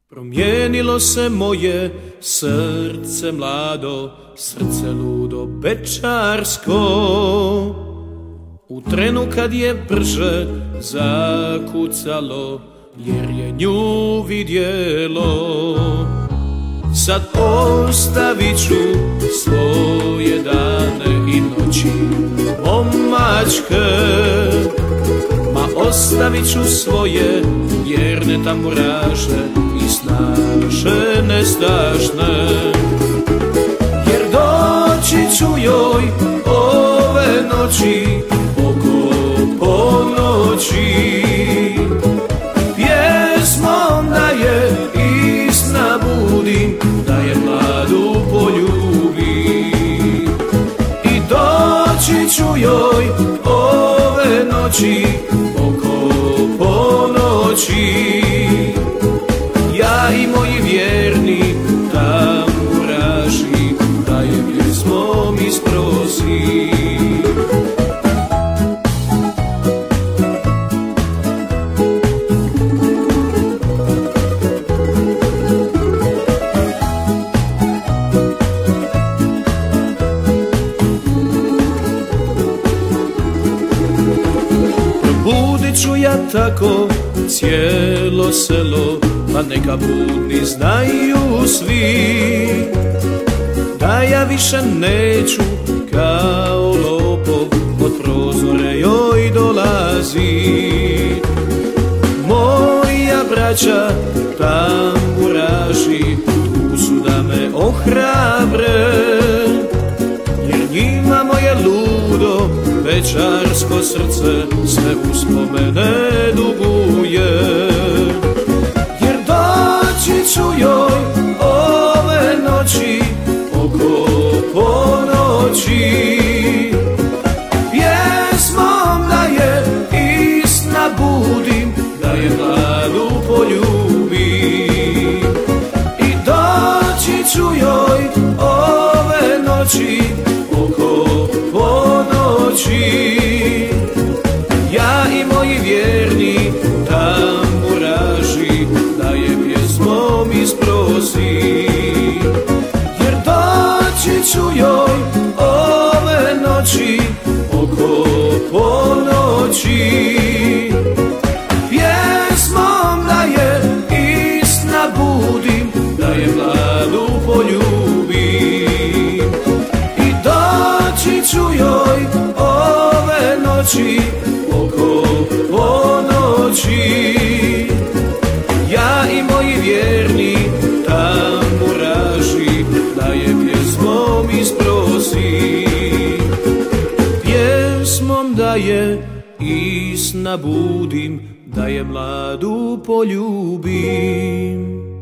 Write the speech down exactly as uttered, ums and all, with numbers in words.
Promijenilo se moje srce mlado, srce ludo bečarsko, u trenu kad je brže zakucalo, jer je nju vidjelo. Sad ostavit ću svoje dane i noći momačke, ma ostavit ću svoje vjerne tamburaže i snaše nestašne, jer doći ću joj ove noći oko ponoći, pjesmom da je isna budim, da je mladu poljubim. I doći ću joj ove noći oko ponoći, ja i moji vjerni tamburaši, da je pjesmom isprosi. Probudit ću ja tako cijelo selo, pa neka budni znaju svi, da ja više neću kao lopov od prozore joj dolazi. Moja braća tamburaši tu su da me ohrabre, jer njima moje ludo bečarsko srce sve uspomene duguje. Jer doći ću joj ove noći oko ponoći, pjesmom da je isna budim, da je mladu poljubim. I doći ću joj ove noći oko ponoći, ja i moji vjerni tamburaši, da je pjesmom isprosi. Jer doći ću joj ove noći oko ponoći, pjesmom da je isna budim, da je mladu poljubim. I doći ću joj ove noći oko ponoći, ja i moji vjerni tamburaši, da je pjesmom isprosi. Pjesmom da je isna budim, da je mladu poljubim.